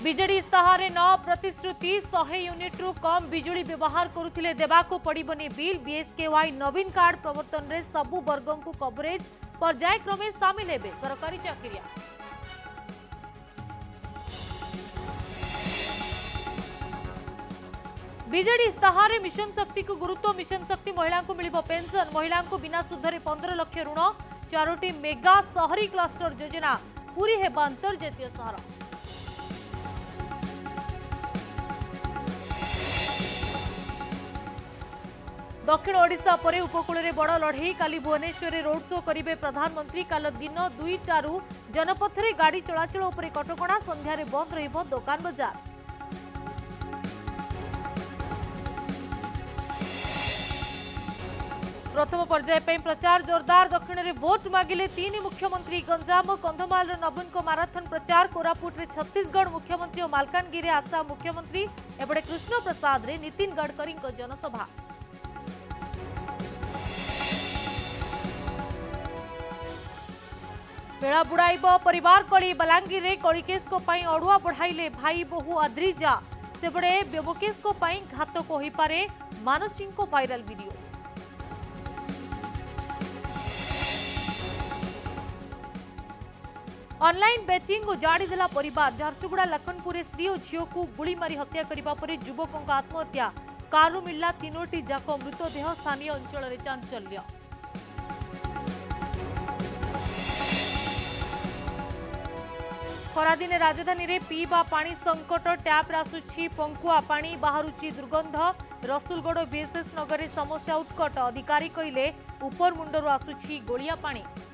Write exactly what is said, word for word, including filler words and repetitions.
BJD इस्ताहार न प्रतिश्रुति सौ unit रु कम बिजुली व्यवहार करुथिले देबाको पड़िबनी बिल। बीएसकेवाई नवीन कार्ड प्रवर्तन रे सबु वर्गों को कवरेज पर्यायक्रमे सामिल हेबे सरकारी चाकरिया। बिजेडी इस्ताहार मिशन शक्ति को गुरुत्व। मिशन शक्ति महिला को मिलिबो पेंशन। महिला को बिना सुधरे पंद्रह लाख ऋण। चारोटी मेगा शहरी क्लस्टर योजना पूरी हेबा अंतर्जातीय सहर। दक्षिण ओडिशा परे उपकूल में बड़ लड़ई। काली भुवनेश्वर में रोड शो करेंगे प्रधानमंत्री। काल दिन दुईटारू जनपथ में गाड़ी चलाचल उपरे कटकणा। संध्यारे बंद रहिबो दुकान बजार। प्रथम पर्याय पे प्रचार जोरदार। दक्षिण में भोट मागिले तीन मुख्यमंत्री। गंजाम कंधमाल नवीन को माराथन प्रचार। कोरापुट में छत्तीसगढ़ मुख्यमंत्री और मालकानगिरी आसाम मुख्यमंत्री। एपटे कृष्ण प्रसाद रे नितिन गडकरी जनसभा। बेड़ा बुड़ाइब परिवार कली। बलांगीर रे कलिकेश को पाई अड़ुआ बढ़ाइले भाई बहु आद्रिजा। सेबड़े व्यवकेश को पाई घातक हो पारे मानसिंह को वायरल वीडियो। ऑनलाइन बेटिंग उजाड़ी देला परिवार। झारसुगुड़ा लखनपुर स्त्री और झील को गुली मारी हत्या करने पर युवकों आत्महत्या। कारु मिलला तीनोटी जाक मृतदेह। स्थानीय अंचल में चांचल्य। खरादिने राजधानी रे पीवा पानी संकट। टैप आसुछि पंकुआ पानी। बाहरुछि दुर्गंध। रसुलगढ़ बीएसएस नगर में समस्या उत्कट। अधिकारी कहले उपर मुंडरू आसुछि गोलिया पानी।